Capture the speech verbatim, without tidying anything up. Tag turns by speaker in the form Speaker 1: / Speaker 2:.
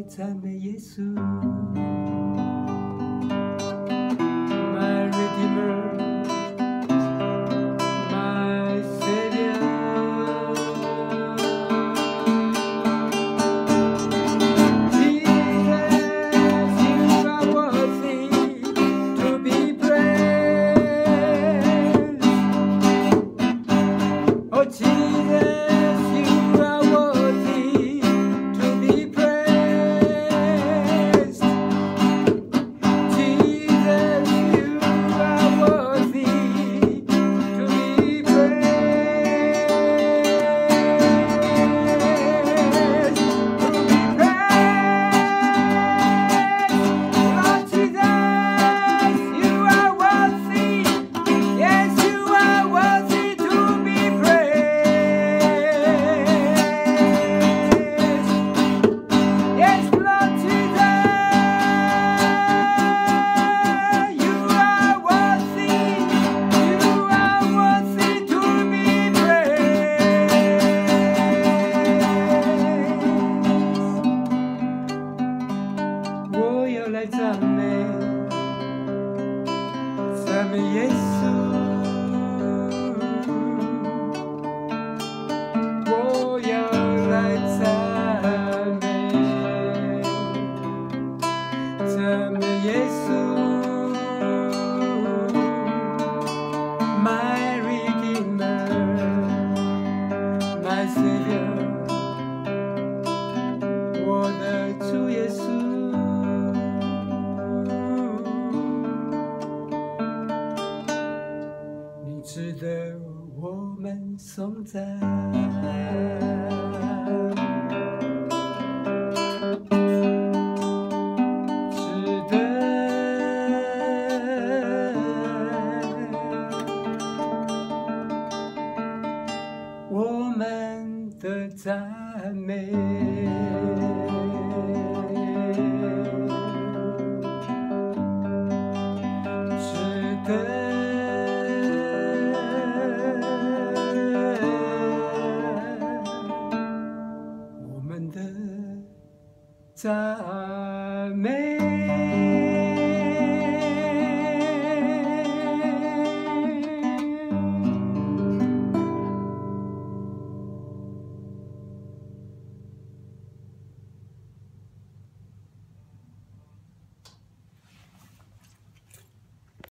Speaker 1: 赞美耶稣 ，My Redeemer, My Savior。Jesus, you are worthy to be praised. Oh, Jesus, you are worthy to be praised. Jesus, you are worthy to be praised. To be praised. Lord Jesus, you are worthy. Yes, you are worthy to be praised. Yes, Lord Jesus, you are worthy. You are worthy to be praised. 我要来赞美，赞美耶稣。我要来赞美，赞美耶稣 ，My Redeemer, My Savior， 我的主耶稣。你值得我们颂赞。值得我们的赞美。值得我们的赞美。